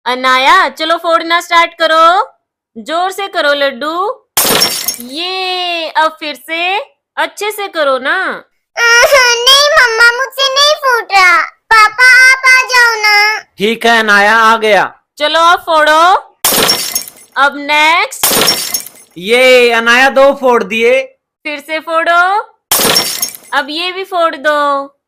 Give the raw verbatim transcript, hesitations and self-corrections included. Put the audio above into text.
अनाया चलो फोड़ना स्टार्ट करो, जोर से करो लड्डू। ये अब फिर से अच्छे से करो ना। नहीं मम्मा मुझसे नहीं फूट रहा, पापा आप आ जाओ ना। ठीक है अनाया आ गया। चलो अब फोड़ो। अब नेक्स्ट। ये अनाया दो फोड़ दिए। फिर से फोड़ो। अब ये भी फोड़ दो।